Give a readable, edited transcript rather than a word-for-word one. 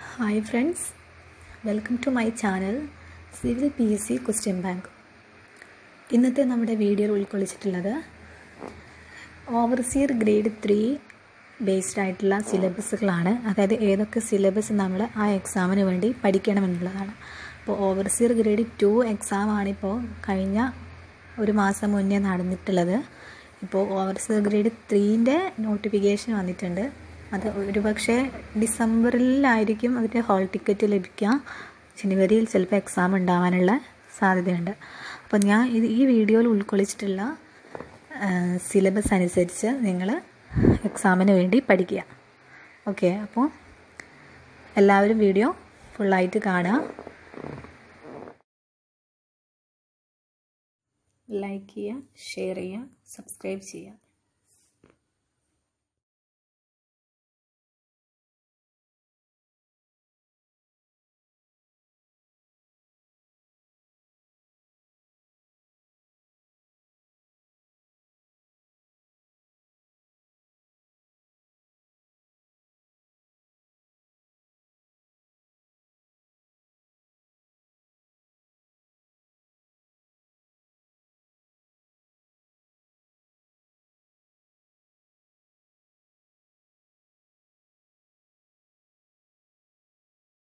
Hi friends, welcome to my channel Civil PSC Question Bank. ഇന്നത്തെ നമ്മുടെ വീഡിയോയിൽ ഉൾക്കൊള്ളിച്ചിട്ടുള്ളത് overseer grade 3 based ആയിട്ടുള്ള സിലബസുകളാണ്. അതായത് ഏതൊക്കെ സിലബസ് നമ്മൾ ആ എക്സാമിന് വേണ്ടി പഠിക്കണമെന്നുള്ളതാണ്. അപ്പോൾ ഓവർസിയർ ഗ്രേഡ് 2 എക്സാം ആണിപ്പോൾ കഴിഞ്ഞ ഒരു മാസം മുന്നേ നടന്നിട്ടുള്ളത്. ഇപ്പോൾ ഓവർസിയർ ഗ്രേഡ് 3ൻ്റെ നോട്ടിഫിക്കേഷൻ വന്നിട്ടുണ്ട്. അത് ഒരുപക്ഷെ ഡിസംബറിലായിരിക്കും അതിൻ്റെ ഹോൾ ടിക്കറ്റ് ലഭിക്കുക. ജനുവരിയിൽ ചിലപ്പോൾ എക്സാം ഉണ്ടാവാനുള്ള സാധ്യതയുണ്ട്. അപ്പോൾ ഞാൻ ഈ വീഡിയോയിൽ ഉൾക്കൊള്ളിച്ചിട്ടുള്ള സിലബസ് അനുസരിച്ച് നിങ്ങൾ എക്സാമിന് വേണ്ടി പഠിക്കുക. ഓക്കെ, അപ്പോൾ എല്ലാവരും വീഡിയോ ഫുള്ളായിട്ട് കാണുക, ലൈക്ക് ചെയ്യുക, ഷെയർ ചെയ്യുക, സബ്സ്ക്രൈബ് ചെയ്യുക.